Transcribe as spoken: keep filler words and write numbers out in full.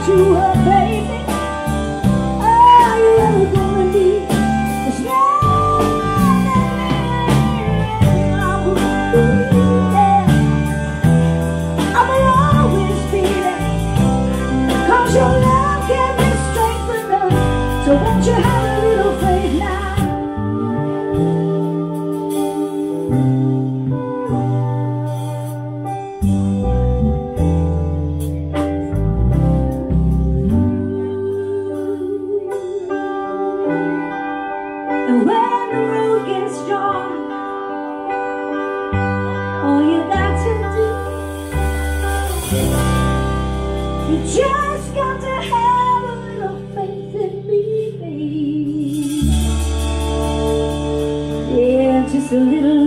want you a baby. All you ever gonna need is love and I will always be there, 'cause your love can be strengthened up. So won't you have a little faith now? And when the road gets strong, all you got to do, you just got to have a little faith in me, babe. Yeah, just a little